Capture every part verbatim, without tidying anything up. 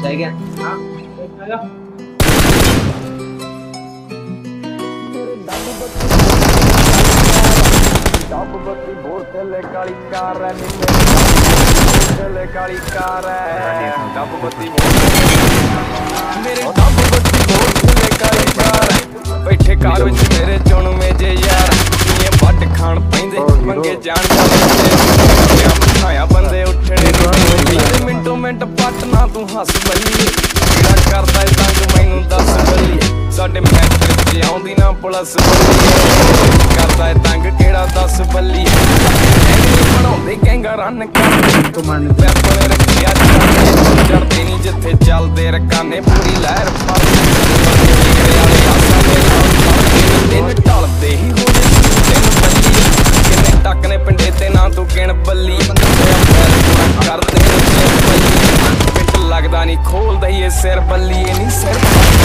क्या? हाँ डब बत्ती बोतल काली कार है बोतल काली कार है डब बत्ती मेरे डब बत्ती बोतल काली कार बैठे कार विच मेरे चुन में जे यार ये बट खान पैंदे मंगे जान बिठाया बंदे उठने मिंटो मिंट पटना तू हस बल्ली किड़ा करदा तंग मैनू दस बल्ली साडे मैच विच आउंदी ना पुलिस करदा तंग केड़ा दस बल्ली बनाउंदे गैंगा रन कर पैपल रखिया चढ़दे नी जिथे चलदे रकाने पूरी लहर फड़ दिन ढलदे ही हो दिन बल्ली किन्ने टकने पिंडे ते ना तू गिण बल्ली करदे पिंड लगदा नी खोलदा ही सिर बल्ली नी सिर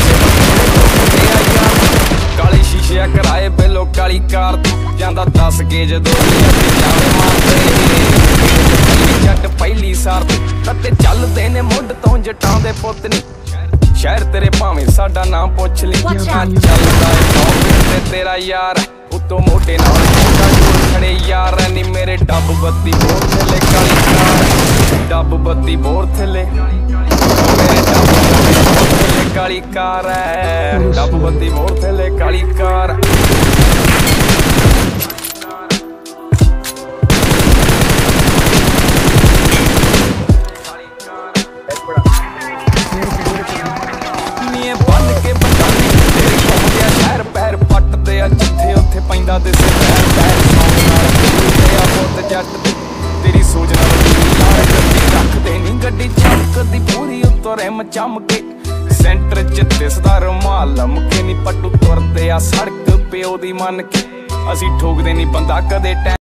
काली शीशे कराए बेलो काली कार जांदा दस के जदों जट पहली सार ते चलदे ने मुंड तो जटां दे पुत नी शहर तेरे भावें साडा नाम पुछ ली चलदा ते तेरा यार उतो मोटे नाल खड़े यार नी मेरे डब बत्ती बोर थले काली कार डब बत्ती बोर थले मेरे डब बत्ती काली कार है डब बत्ती बोर थले काली कार तेरी सोचना रखते नी गड्डी चमकदी पूरी उत्तो रिम चमके सेंटर च दिसदा रुमाल लमके नी पट्टू तुरदे आ सड़क प्यो दी मन के असी ठोकदे नी बंदा कदे।